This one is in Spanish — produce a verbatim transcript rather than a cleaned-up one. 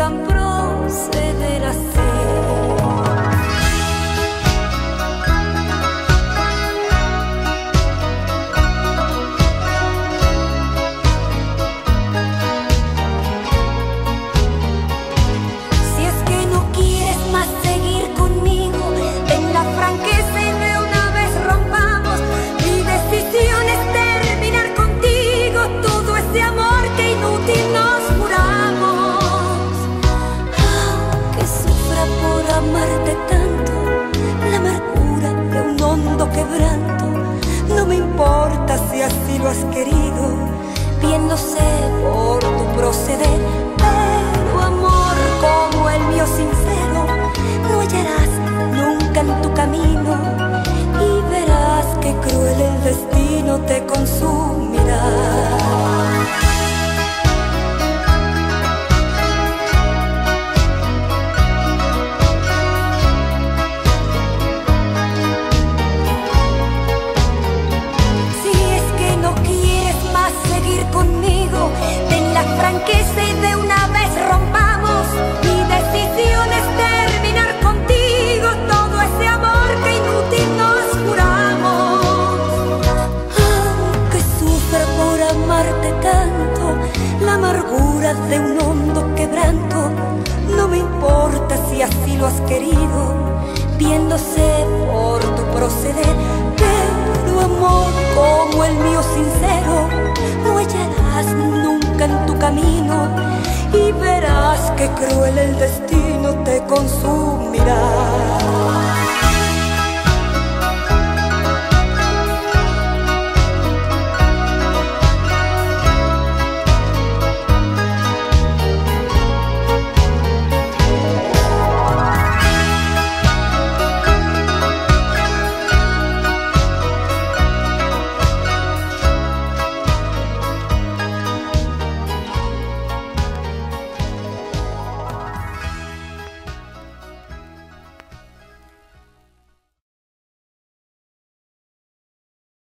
piensan proceder así. No me importa si así lo has querido, viéndose por tu proceder, pero amor como el mío sincero no hallarás nunca en tu camino, y verás que cruel el destino te consumirá. Franqueza y de una vez rompamos. Mi decisión es terminar contigo todo ese amor que inútil nos juramos. Aunque sufra por amarte tanto la amargura de un hondo quebranto, no me importa si así lo has querido, viéndose por tu proceder, pero amor como el mío sincero no hallarás nunca en tu camino, y verás que cruel el destino te consumirá.